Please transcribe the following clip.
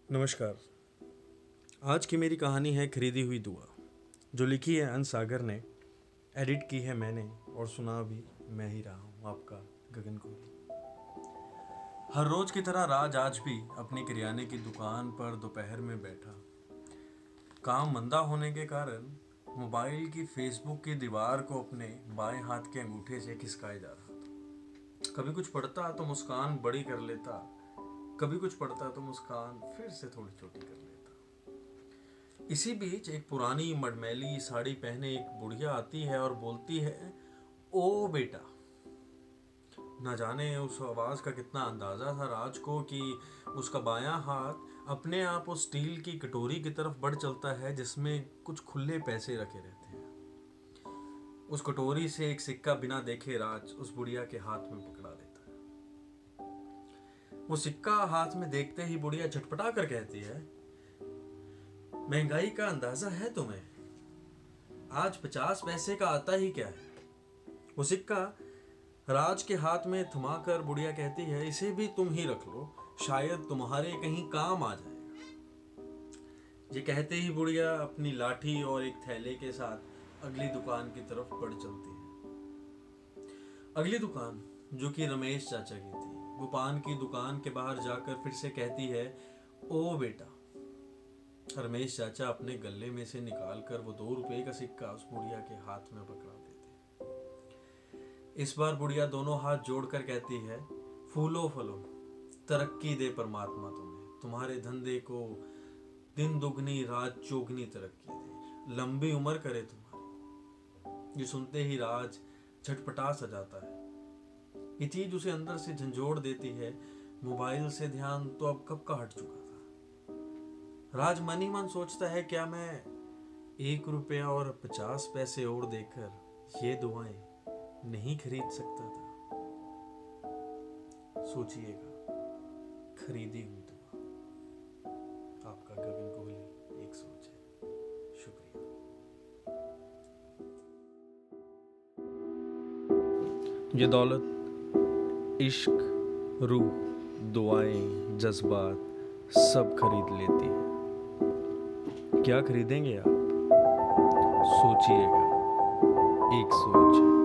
नमस्कार। आज की मेरी कहानी है खरीदी हुई दुआ, जो लिखी है अंश सागर ने, एडिट की है मैंने और सुना भी मैं ही रहा हूँ, आपका गगन कोहली। हर रोज की तरह राज आज भी अपनी किराने की दुकान पर दोपहर में बैठा। काम मंदा होने के कारण मोबाइल की फेसबुक की दीवार को अपने बाएं हाथ के अंगूठे से खिसकाए जा रहा था। कभी कुछ पढ़ता तो मुस्कान बड़ी कर लेता, कभी कुछ पढ़ता तो मुस्कान फिर से थोड़ी छोटी कर लेता। इसी बीच एक पुरानी मड़मैली साड़ी पहने एक बुढ़िया आती है और बोलती है, ओ बेटा। न जाने उस आवाज का कितना अंदाजा था राज को कि उसका बायां हाथ अपने आप उस स्टील की कटोरी की तरफ बढ़ चलता है जिसमें कुछ खुले पैसे रखे रहते हैं। उस कटोरी से एक सिक्का बिना देखे राज उस बुढ़िया के हाथ में पकड़ा लेता है। वो सिक्का हाथ में देखते ही बुढ़िया झटपटा कर कहती है, महंगाई का अंदाजा है तुम्हें? आज 50 पैसे का आता ही क्या है। वो सिक्का राज के हाथ में थमाकर बुढ़िया कहती है, इसे भी तुम ही रख लो, शायद तुम्हारे कहीं काम आ जाएगा। ये कहते ही बुढ़िया अपनी लाठी और एक थैले के साथ अगली दुकान की तरफ बढ़ चलती है। अगली दुकान, जो कि रमेश चाचा की थी, वो पान की दुकान के बाहर जाकर फिर से कहती है, ओ बेटा। रमेश चाचा अपने गले में से निकालकर वो 2 रुपए का सिक्का उस बुढ़िया के हाथ में पकड़ा देते। इस बार बुढ़िया दोनों हाथ जोड़कर कहती है, फूलो फलो, तरक्की दे परमात्मा तुम्हें, तुम्हारे धंधे को दिन दुगनी रात चौगनी तरक्की दे, लंबी उम्र करे तुम्हारी। ये सुनते ही राज झटपटा सा जाता है। ये चीज उसे अंदर से झंझोड़ देती है। मोबाइल से ध्यान तो अब कब का हट चुका था। राज मन ही मन सोचता है, क्या मैं 1 रुपया और 50 पैसे और देकर ये दुआएं नहीं खरीद सकता था? सोचिएगा, खरीदी हुई दुआ। आपका गगन कोहली, एक सोच है। शुक्रिया। ये दौलत, इश्क, रूह, दुआएं, जज्बात सब खरीद लेती है। क्या खरीदेंगे आप? सोचिएगा, एक सोच है।